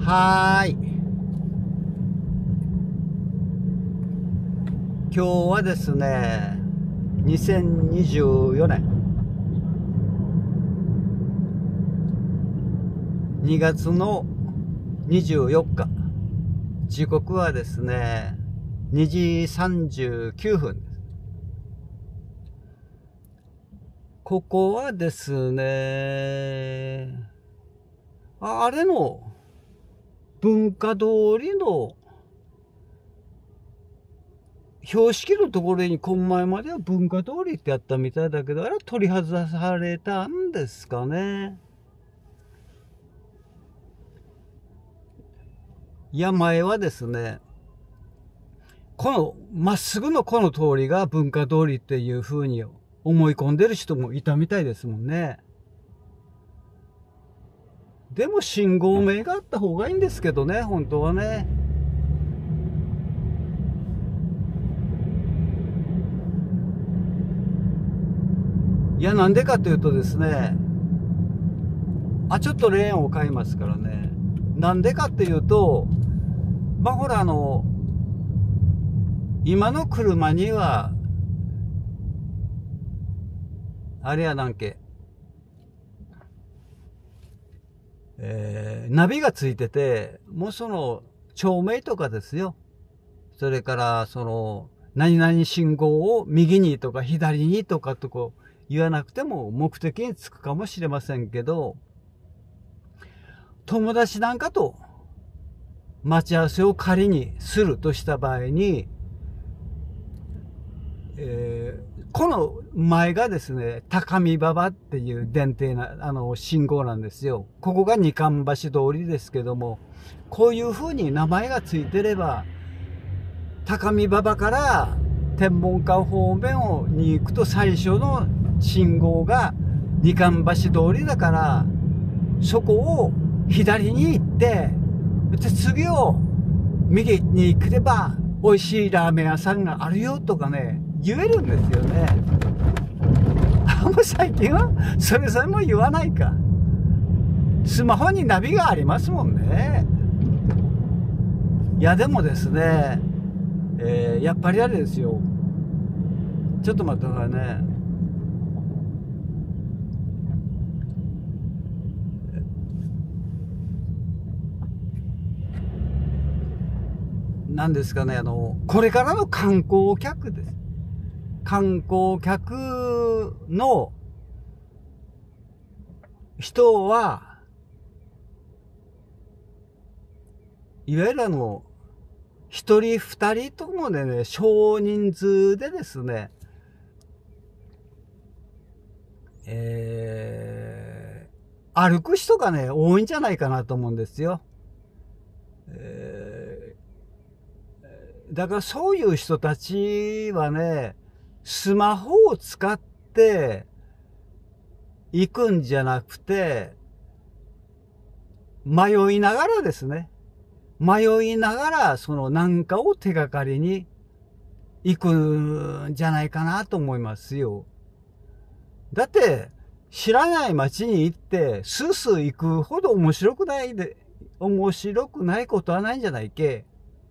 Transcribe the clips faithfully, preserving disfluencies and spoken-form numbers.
はーい。今日はですね、にせんにじゅうよねんにがつのにじゅうよっか、時刻はですね、にじさんじゅうきゅうふんです。ここはですね、ああれの文化通りの標識のところに、この前までは文化通りってあったみたいだけど、あれは取り外されたんですかね。いや、前はですね、このまっすぐのこの通りが文化通りっていう風に思い込んでる人もいたみたいですもんね。でも信号名があった方がいいんですけどね、本当はね。いや、なんでかというとですね、あ、ちょっとレーンを変えますからね。なんでかっていうと、まあほらあの、今の車には、あれやなんけ、えー、ナビがついてて、もうその、町名とかですよ。それから、その、何々信号を右にとか左にとかとこう言わなくても目的に着くかもしれませんけど、友達なんかと待ち合わせを仮にするとした場合に、えー、この前がですね、高見馬場っていう電停な、あの、信号なんですよ。ここが二冠橋通りですけども、こういう風に名前がついてれば、高見馬場から天文館方面に行くと最初の信号が二冠橋通りだから、そこを左に行って、で次を右に来れば美味しいラーメン屋さんがあるよとかね、言えるんですよね。あ、もう最近はそれさえも言わないか。スマホにナビがありますもんね。いやでもですね、えー、やっぱりあれですよ。ちょっと待ってくださいね。なんですかね、あの、これからの観光客です。観光客の人は、いわゆるあの、一人二人ともでね、少人数でですね、えー、歩く人がね、多いんじゃないかなと思うんですよ。えー、だからそういう人たちはね、スマホを使って行くんじゃなくて、迷いながらですね、迷いながらその何かを手がかりに行くんじゃないかなと思いますよ。だって知らない街に行ってスースー行くほど面白くないで、面白くないことはないんじゃないけ。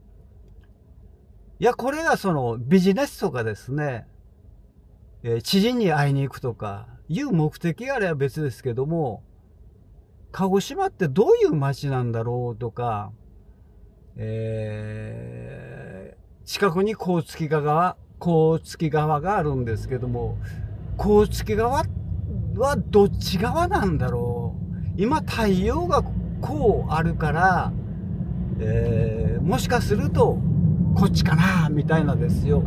いや、これがそのビジネスとかですね、えー、知人に会いに行くとかいう目的があれば別ですけども、鹿児島ってどういう街なんだろうとか、えー、近くに甲突川、甲突川があるんですけども、甲突川はどっち側なんだろう。今太陽がこうあるから、えー、もしかするとこっちかなみたいなですよ。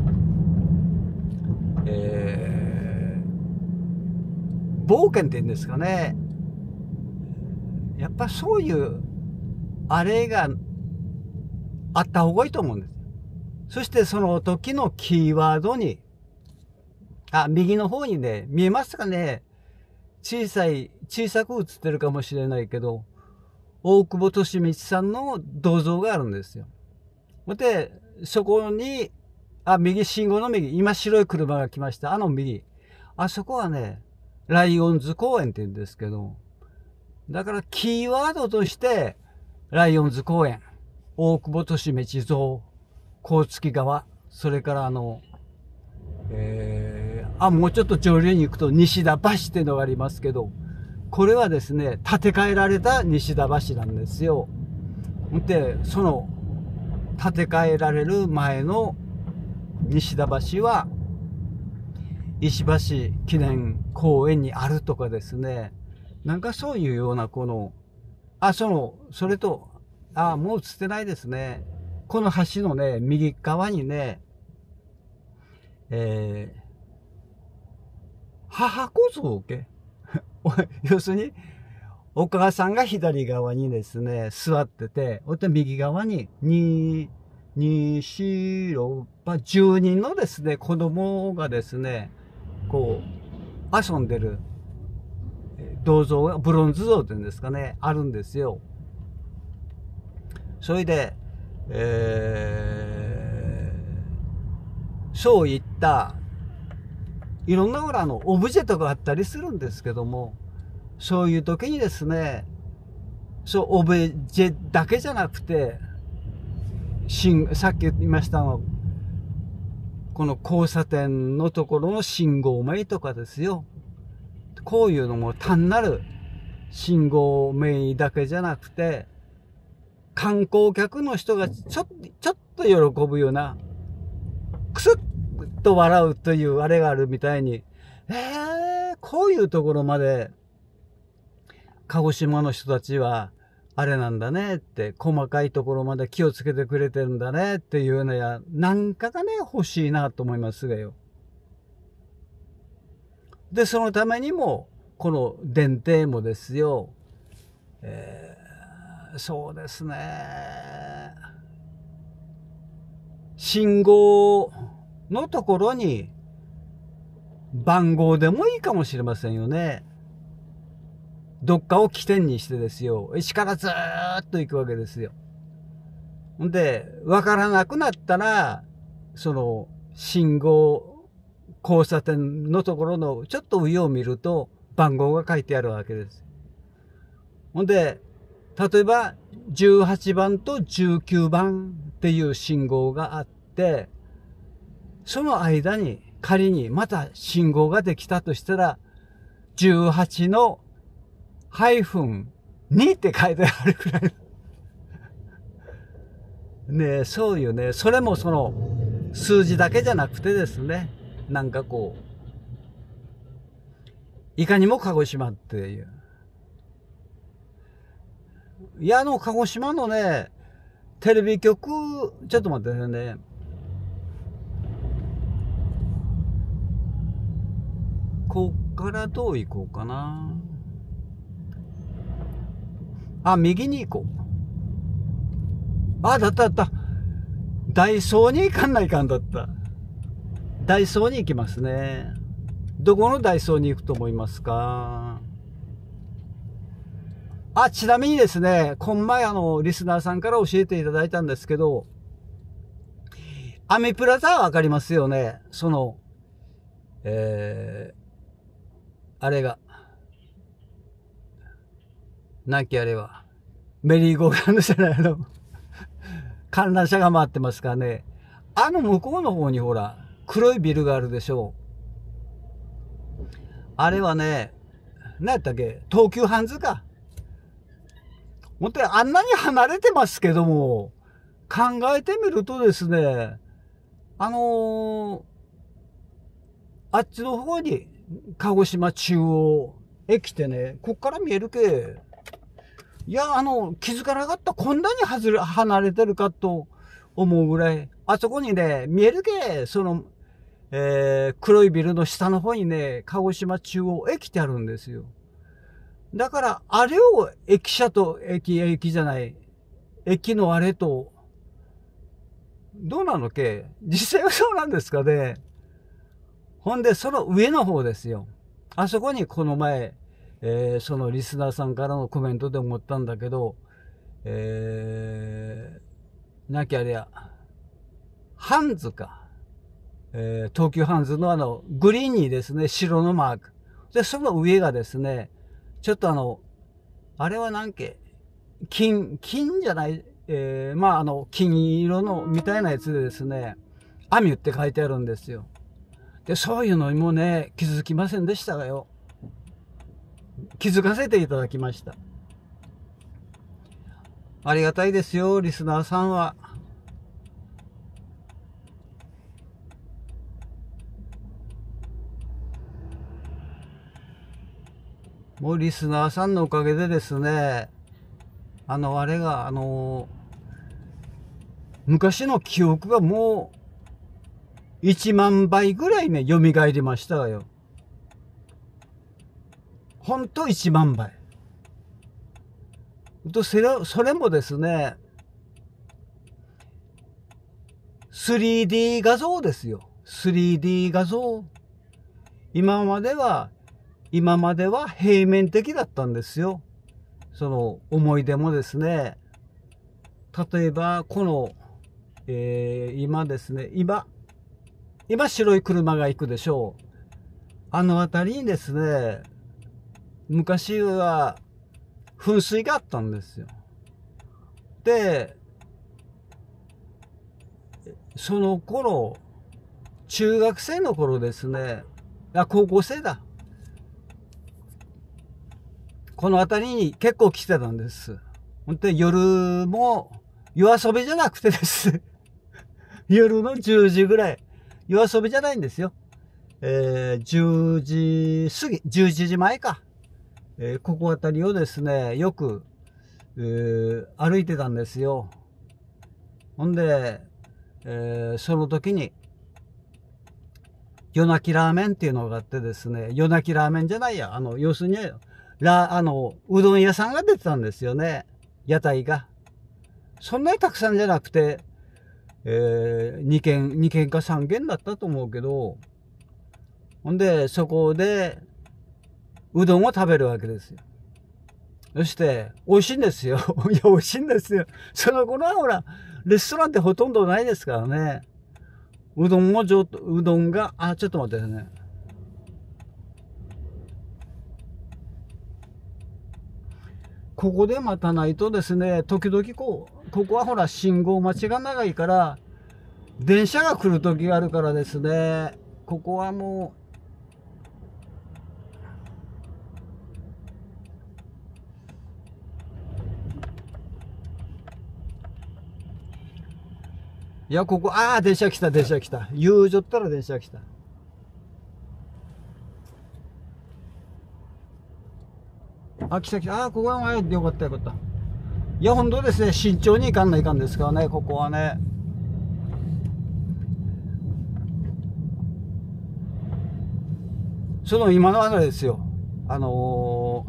えー、冒険って言うんですかね。やっぱそういうあれがあった方がいいと思うんです。そしてその時のキーワードに、あ、右の方にね、見えますかね。小さい、小さく映ってるかもしれないけど、大久保利通さんの銅像があるんですよ。で、そこに、あ、右、信号の右、今白い車が来ました。あの右。あそこはね、ライオンズ公園って言うんですけど、だからキーワードとして、 ライオンズ公園、大久保利道地蔵、甲月川、それからあの、えー、あ、もうちょっと上流に行くと西田橋っていうのがありますけど、これはですね、建て替えられた西田橋なんですよ。で、その、建て替えられる前の西田橋は、石橋記念公園にあるとかですね、なんかそういうようなこの、あ、その、それと、あ、もう映ってないですね。この橋のね、右側にね、えー、母子像家要するに、お母さんが左側にですね、座ってて、おって右側に、に、に、し、ろ、まあ、じゅうにんのですね、子供がですね、こう、遊んでる、銅像が、ブロンズ像っていうんですかね、あるんですよ。それで、えー、そういった、いろんなあの、オブジェとかあったりするんですけども、そういう時にですね、そう、オブジェだけじゃなくて、さっき言いましたの、この交差点のところの信号名とかですよ。こういうのも単なる信号名だけじゃなくて、観光客の人がちょっと、ちょっと喜ぶような、くすっと笑うというあれがあるみたいに、えー、こういうところまで、鹿児島の人たちは、あれなんだねって、細かいところまで気をつけてくれてるんだねっていうのや、なんかがね、欲しいなと思いますがよ。で、そのためにも、この電停もですよ、えー、そうですね、信号のところに番号でもいいかもしれませんよね。どっかを起点にしてですよ、石からずーっと行くわけですよ。で、わからなくなったら、その信号、交差点のところのちょっと上を見ると番号が書いてあるわけです。ほんで、例えばじゅうはちばんとじゅうきゅうばんっていう信号があって、その間に仮にまた信号ができたとしたら、じゅうはちのハイフンにって書いてあるくらい。ねえ、そういうね、それもその数字だけじゃなくてですね、なんかこう、いかにも鹿児島っていう。いや、あの、鹿児島のね、テレビ局、ちょっと待ってくださいね。こっからどう行こうかな。あ、右に行こう。あ、だっただった。ダイソーに行かないかんだった。ダイソーに行きますね。どこのダイソーに行くと思いますか？あ、ちなみにですね、こん前あの、リスナーさんから教えていただいたんですけど、アメプラザはわかりますよね。その、えー、あれが、なんけあれは、メリーゴーランドじゃないの。観覧車が回ってますからね。あの向こうの方にほら、黒いビルがあるでしょう。あれはね、何やったっけ、東急ハンズか。本当にあんなに離れてますけども、考えてみるとですね、あのー、あっちの方に鹿児島中央駅ってね、こっから見えるけ。いや、あの、気づかなかった。こんなに外れ、離れてるかと思うぐらい。あそこにね、見えるけ、その、えー、黒いビルの下の方にね、鹿児島中央駅ってあるんですよ。だから、あれを駅舎と駅、駅じゃない、駅のあれと、どうなのけ？実際はそうなんですかね。ほんで、その上の方ですよ。あそこにこの前、えー、そのリスナーさんからのコメントで思ったんだけど、えー、なきゃあれや、ハンズか。えー、東急ハンズのあの、グリーンにですね、白のマーク。で、その上がですね、ちょっとあの、あれは何け、 金、金じゃない、えー、まあ、あの、金色の、みたいなやつでですね、アミュって書いてあるんですよ。で、そういうのにもね、気づきませんでしたがよ。気づかせていただきました。ありがたいですよ、リスナーさんは。もうリスナーさんのおかげでですね、あの、あれが、あの、昔の記憶がもう、いちまんばいぐらいね、蘇りましたよ。ほんといちまんばい。と、それ、それもですね、スリーディー 画像ですよ。スリーディー 画像。今までは、今までは平面的だったんですよ。その思い出もですね。例えば、この、えー、今ですね、今、今白い車が行くでしょう。あの辺りにですね、昔は噴水があったんですよ。で、その頃、中学生の頃ですね、あ、高校生だ。この辺りに結構来てたんです。ほんで、夜も、夜遊びじゃなくてです夜のじゅうじぐらい。夜遊びじゃないんですよ。えー、じゅうじ過ぎ、じゅういちじまえか。えー、ここあたりをですね、よく、えー、歩いてたんですよ。ほんで、えー、その時に、夜泣きラーメンっていうのがあってですね、夜泣きラーメンじゃないや、あの、要するに、ラ、あの、うどん屋さんが出てたんですよね。屋台が。そんなにたくさんじゃなくて、えー、にけん、にけんかさんけんだったと思うけど、ほんで、そこで、うどんを食べるわけですよ。そして、美味しいんですよ。いや、美味しいんですよ。その頃はほら、レストランってほとんどないですからね。うどんもちょっと、うどんが、あ、ちょっと待ってね。ここで待たないとですね、時々こう、ここはほら、信号待ちが長いから、電車が来る時があるからですね、ここはもう、いや、ここ、ああ、電車来た、電車来た。言うじょったら電車来た。あ、来た来た。ああ、ここは前でよかったよかった。いや、本当ですね、慎重に行かんないかんですからね、ここはね。その今のあれですよ。あの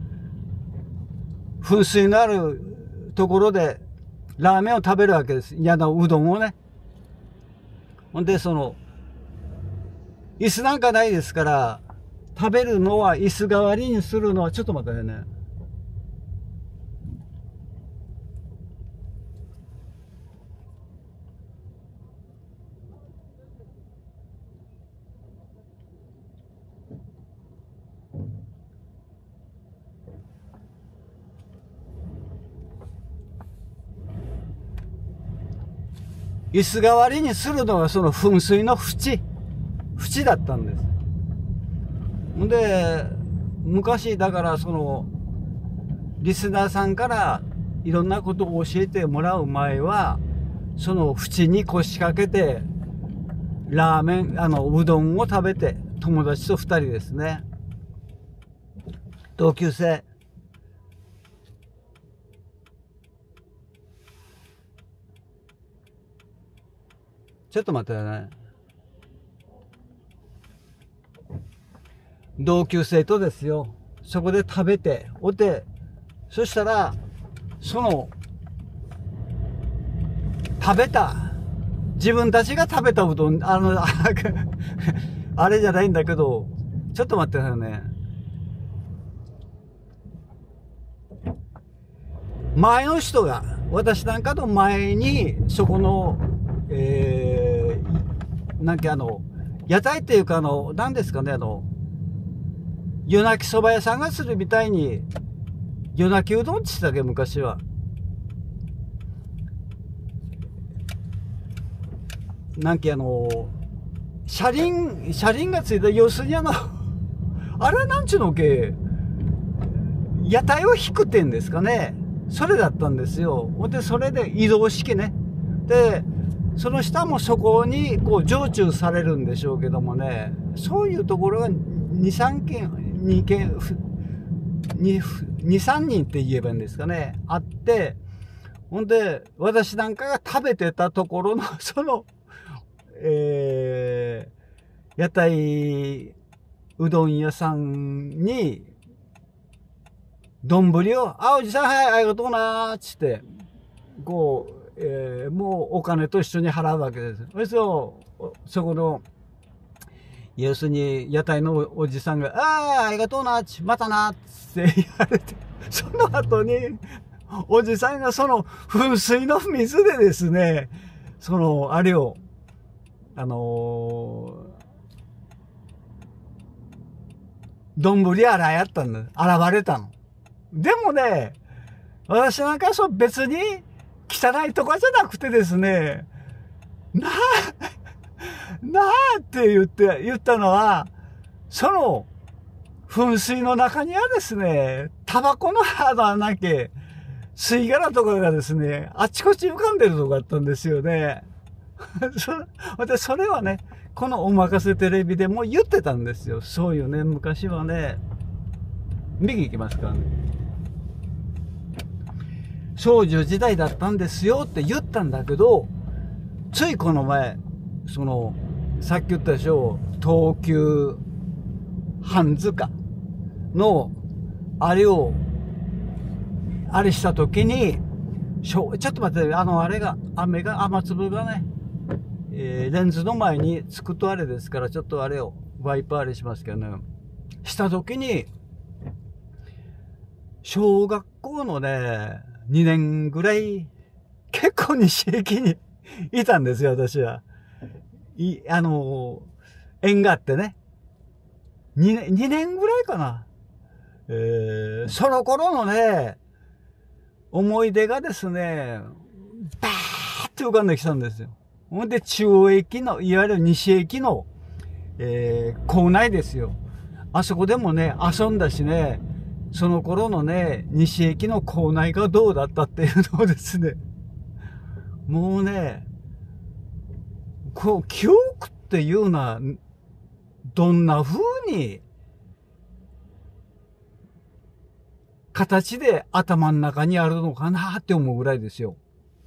ー、噴水のあるところで、ラーメンを食べるわけです。いや、うどんをね。ほんで、その、椅子なんかないですから、食べるのは椅子代わりにするのは、ちょっと待ってね。椅子代わりにするのはその噴水の縁。縁だったんです。で、昔だからその、リスナーさんからいろんなことを教えてもらう前は、その縁に腰掛けて、ラーメン、あの、うどんを食べて、友達と二人ですね。同級生。ちょっと待ってね。同級生とですよ。そこで食べて、おて、そしたら、その、食べた、自分たちが食べたうどん、あの、あれじゃないんだけど、ちょっと待ってくださいね。前の人が、私なんかの前に、そこの、えー、なんかあの、屋台っていうかあの、何ですかね、あの、夜泣きそば屋さんがするみたいに、 夜泣きうどんって言ってたけど、昔は。なんかあの、車輪、車輪がついた、要するにあの、あれはなんちゅうのけ、屋台を引くってんですかね。それだったんですよ。で、それで移動式ね。で、その下もそこにこう常駐されるんでしょうけどもね、そういうところがに、さんけん、にけん、に、さんにんって言えばいいんですかね、あって、ほんで、私なんかが食べてたところの、その、えー、屋台うどん屋さんに、丼を、あ、おじさん、はい、ありがとうなー、つって、こう、えー、もうお金と一緒に払うわけです。そしてそこの、要するに屋台のおじさんが、ああ、ありがとうな、またな、って言われて、その後に、おじさんがその噴水の水でですね、その、あれを、あのー、丼洗いやったんだ。洗われたの。でもね、私なんかそう別に汚いとかじゃなくてですね、なあ、なあって言って、言ったのは、その噴水の中にはですね、タバコの肌なけ、吸い殻とかがですね、あちこち浮かんでるとこあったんですよね。それ、それはね、このおまかせテレビでも言ってたんですよ。そういうね、昔はね、右行きますからね。少女時代だったんですよって言ったんだけど、ついこの前、その、さっき言ったでしょ、東急ハンズかの、あれを、あれした時に、ちょっと待って、あの、あれが、雨が、雨粒がね、えー、レンズの前につくとあれですから、ちょっとあれを、ワイパーあれしますけどね、した時に、小学校のね、にねんぐらい、結構西駅にいたんですよ、私は。い、あのー、縁があってね。にねん、にねんぐらいかな。えー、その頃のね、思い出がですね、バーって浮かんできたんですよ。ほんで、中央駅の、いわゆる西駅の、えー、構内ですよ。あそこでもね、遊んだしね、その頃のね、西駅の構内がどうだったっていうのをですね、もうね、こう、記憶っていうのは、どんな風に、形で頭の中にあるのかなって思うぐらいですよ。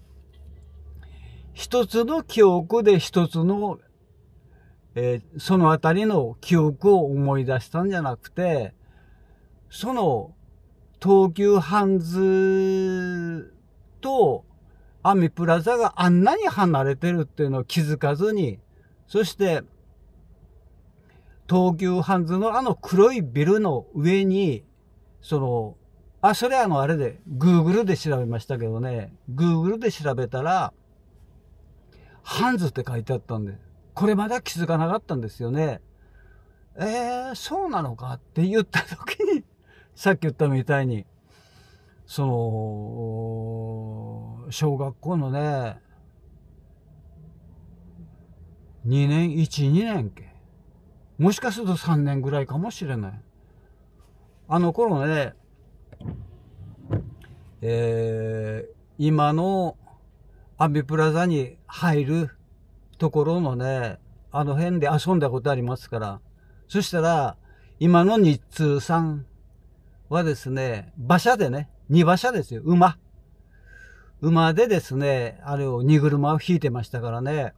一つの記憶で一つの、えー、そのあたりの記憶を思い出したんじゃなくて、その東急ハンズとアミプラザがあんなに離れてるっていうのを気づかずに、そして東急ハンズのあの黒いビルの上に、その、あ、それあのあれで、Google で調べましたけどね、Google で調べたら、ハンズって書いてあったんで、これまだ気づかなかったんですよね。えー、そうなのかって言った時に、さっき言ったみたいに、その、小学校のね、にねん、いち、にねんけ。もしかするとさんねんぐらいかもしれない。あの頃ね、えー、今のアビプラザに入るところのね、あの辺で遊んだことありますから。そしたら、今の日通さんはですね、馬車でね、二馬車ですよ、馬。馬でですね、あれを荷車を引いてましたからね。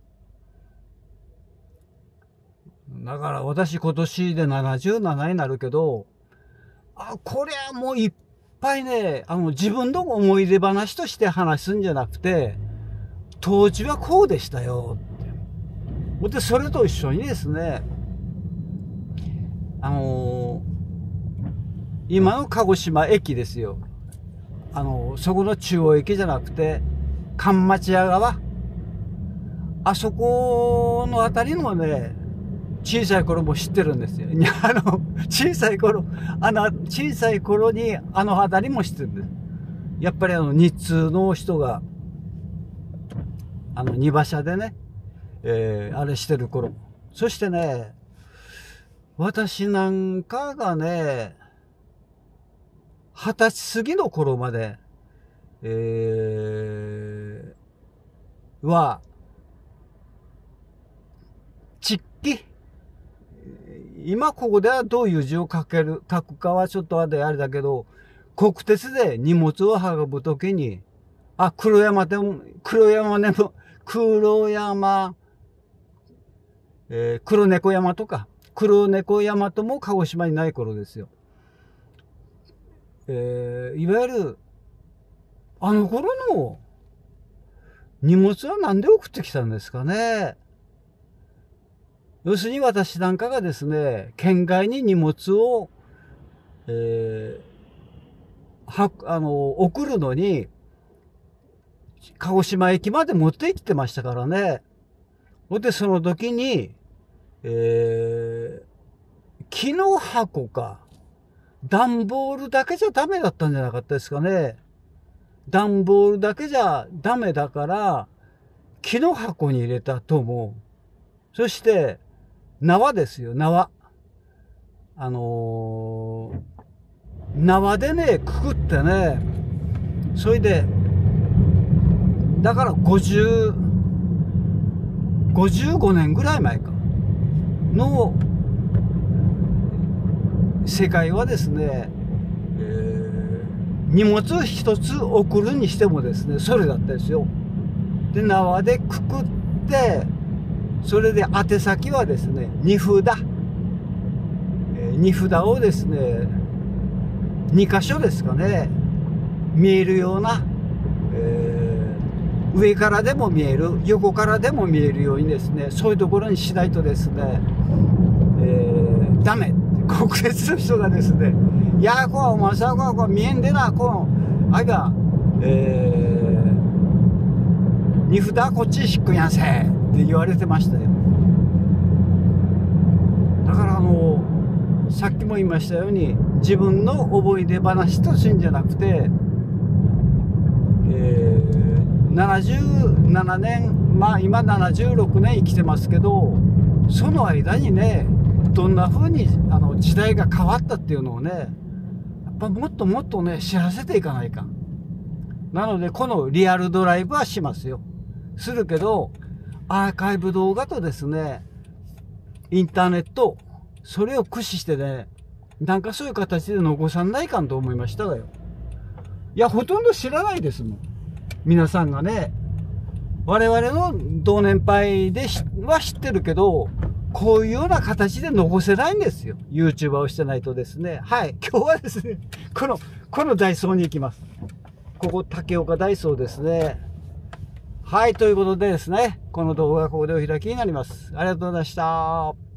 だから私今年でななじゅうななになるけど、あ、こりゃもういっぱいね、あの自分の思い出話として話すんじゃなくて、当時はこうでしたよって。で、それと一緒にですね、あのー、今の鹿児島駅ですよ。あのー、そこの中央駅じゃなくて、関町屋川。あそこのあたりのね、 小さい頃も知ってるんですよ。あの、小さい頃、あの、小さい頃にあの辺りも知ってるんです。やっぱりあの、日通の人が、あの、荷馬車でね、えー、あれしてる頃。そしてね、私なんかがね、二十歳過ぎの頃まで、えー、は、ちっき、今ここではどういう字を書ける、書くかはちょっとあれだけど、国鉄で荷物を運ぶときに、あ、黒山でも、黒山でも、黒山、えー、黒猫山とか、黒猫山とも鹿児島にない頃ですよ。えー、いわゆる、あの頃の荷物は何で送ってきたんですかね。要するに私なんかがですね、県外に荷物を、えー、は、あの、送るのに、鹿児島駅まで持ってきてましたからね。ほんで、その時に、えー、木の箱か、段ボールだけじゃダメだったんじゃなかったですかね。段ボールだけじゃダメだから、木の箱に入れたと思う。そして、縄ですよ、縄。あのー、縄でね、くくってね、それで、だからごじゅう、ごじゅうごねんぐらい前か、の世界はですね、えー、荷物一つ送るにしてもですね、それだったですよ。で、縄でくくって、それで宛先はですね、荷札。荷札をですね、に箇所ですかね、見えるような、えー、上からでも見える、横からでも見えるようにですね、そういうところにしないとですね、えー、ダメ。国鉄の人がですね、いや、こう、お前さ、こう、こう見えんでな、こう、あれが、えー、荷札はこっち引くんやせって言われてましたよ。だからあの、さっきも言いましたように、自分の思い出話としてんじゃなくて、えー、ななじゅうななねん、まあ今ななじゅうろくねん生きてますけど、その間にね、どんな風にあの時代が変わったっていうのをね、やっぱもっともっとね、知らせていかないかん。なので、このリアルドライブはしますよ。するけど、アーカイブ動画とですね、インターネット、それを駆使してね、なんかそういう形で残さないかんと思いましたがよ。いや、ほとんど知らないですもん。皆さんがね、我々の同年配では知ってるけど、こういうような形で残せないんですよ。YouTuber をしてないとですね。はい。今日はですね、この、このダイソーに行きます。ここ、竹岡ダイソーですね。はい。ということでですね、この動画はここでお開きになります。ありがとうございました。